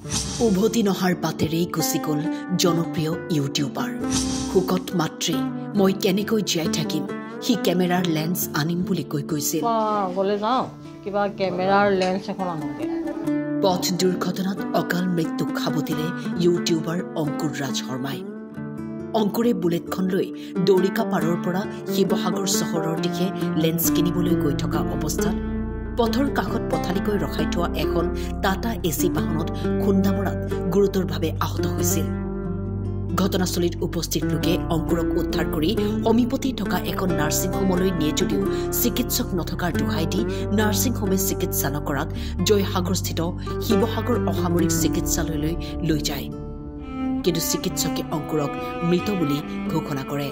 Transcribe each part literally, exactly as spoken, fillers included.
উভতি নহাৰ পাতেৰেই গুচি গ'ল জনপ্ৰিয় ইউটিউবাৰ হুকত মাতৃ মই কেনেকৈ জীয়াই থাকিম হি কেমেৰাৰ লেন্স আনিম বুলি কৈ কৈছিল গলে যাওঁ কিবা কেমেৰাৰ লেন্স এখন আনোগে পথ দুৰ্ঘটনাত অকাল মৃত্যুক সাবটিলে ইউটিউবাৰ অংকুৰ ৰাজ শৰ্মাই অংকুৰে বুলেটখন লৈ দৌৰিকা পাৰৰ পৰা শিৱসাগৰ চহৰৰ দিশে লেন্স কিনিবলৈ গৈ থকা অৱস্থাত পথৰ কাষত পথালিকৈ ৰখাই থোৱা এখন টাটা এচি বাহনত খুন্দা মৰাত গুৰুতৰভাৱে আহত হৈছিল ঘটনাস্থলীত উপস্থিত লোকে অংকুৰক উদ্ধাৰ কৰি সমীপতে থকা এখন নাৰ্ছিং হোমলৈ নিয়ে যদিও চিকিৎসক নথকাৰ দোহাই দি নাৰ্ছিং হোমে চিকিৎসা নকৰাত জয়সাগৰস্থিত শিৱসাগৰ অসামৰিক চিকিৎসালয়লৈ লৈ যায় কিন্তু চিকিৎসকে অংকুৰক মৃত বুলি ঘোষণা কৰে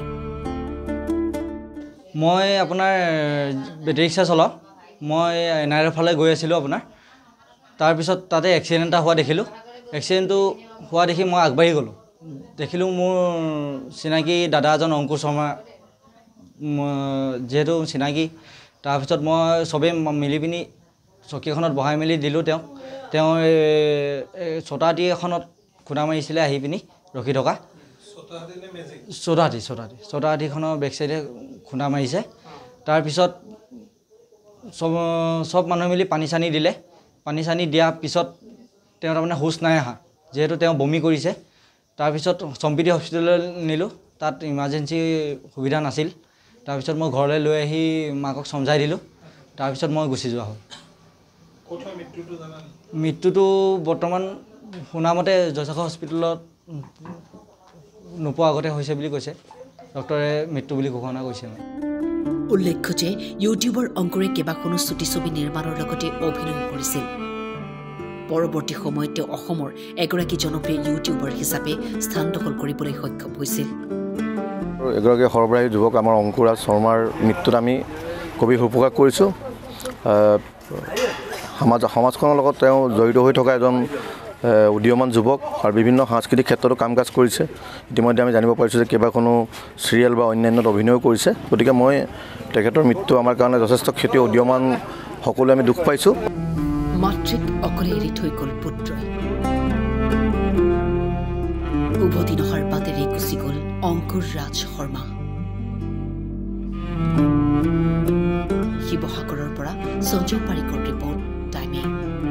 মই আপোনাৰ বেটেৰী ৰিক্সা চলাওঁ মই এনাইৰৰ ফালে গৈ আছিলোঁ আপোনাৰ তাৰপিছত তাতে এক্সিডেণ্ট এটা হোৱা দেখিলোঁ এক্সিডেণ্টটো হোৱা দেখি মই আগবাঢ়ি গ'লোঁ দেখিলোঁ মোৰ চিনাকি দাদা এজন অংকুৰ শৰ্মা যিহেতু চিনাকি তাৰপিছত মই চবেই মিলি পিনি চকী এখনত বহাই মেলি দিলোঁ তেওঁক তেওঁ ছটাহাতী এখনত খুন্দা মাৰিছিলে আহি পিনি ৰখি থকা ছটাহাতী ছটাহাতী ছটাহাতীখনৰ বেক চাইডে খুন্দা মাৰিছে তাৰপিছত সব সব মানুহ মিলি পানী চানী দিলে পানী চানী দিয়াৰ পিছত তেওঁ তাৰমানে হুচ নাই অহা যিহেতু তেওঁ বমি কৰিছে তাৰপিছত সম্প্ৰীতি হস্পিটেললৈ নিলোঁ তাত ইমাৰ্জেঞ্চি সুবিধা নাছিল তাৰপিছত মই ঘৰলৈ লৈ আহি মাকক সমজাই দিলোঁ তাৰপিছত মই গুচি যোৱা হ'ল মৃত্যুটো বৰ্তমান শুনামতে জয়সাগৰ হস্পিটেলত নোপোৱা আগতে হৈছে বুলি কৈছে ডক্টৰে মৃত্যু বুলি ঘোষণা কৰিছে উল্লেখ্য যে ইউটিউবাৰ অংকুৰে কেইবাখনো চুটি ছবি নিৰ্মাণৰ লগতে অভিনয় কৰিছিল পৰৱৰ্তী সময়ত তেওঁ অসমৰ এগৰাকী জনপ্ৰিয় ইউটিউবাৰ হিচাপে স্থান দখল কৰিবলৈ সক্ষম হৈছিল এগৰাকী সৰ্বৰাহী যুৱক আমাৰ অংকুৰ ৰাজ শৰ্মাৰ মৃত্যুত আমি গভীৰ শোক প্ৰকাশ কৰিছোঁ সমাজ সমাজখনৰ লগত তেওঁ জড়িত হৈ থকা এজন উদীয়মান যুৱক আৰু বিভিন্ন সাংস্কৃতিক ক্ষেত্ৰতো কাম কাজ কৰিছে ইতিমধ্যে আমি জানিব পাৰিছোঁ যে কেইবাখনো চিৰিয়েল বা অন্যান্যত অভিনয় কৰিছে গতিকে মই তেখেতৰ মৃত্যু আমাৰ কাৰণে যথেষ্ট ক্ষতি উদীয়মান সকলোৱে আমি দুখ পাইছোঁ মাতৃক অকলে এৰি থৈ গ'ল পুত্ৰই উভতি নহাৰ পাতেৰে গুচি গ'ল অংকুৰ ৰাজ শৰ্মা শিৱসাগৰৰ পৰা সঞ্জয় পাৰিকৰ ৰিপৰ্ট টাইমে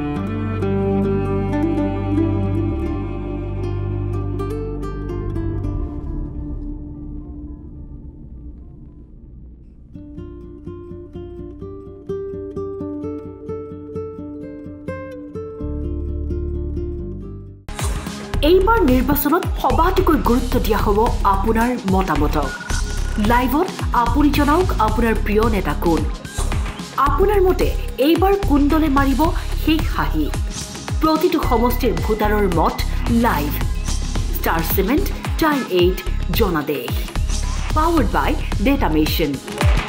এইবাৰ নিৰ্বাচনত সবাতোকৈ গুৰুত্ব দিয়া হ'ব আপোনাৰ মতামতক লাইভত আপুনি জনাওক আপোনাৰ প্ৰিয় নেতা কোন আপোনাৰ মতে এইবাৰ কোন দলে মাৰিব শেষ হাঁহি প্ৰতিটো সমষ্টিৰ ভোটাৰৰ মত live star cement time eight জনাদেশ পাৱাৰ্ড বাই ডেটা মেচিন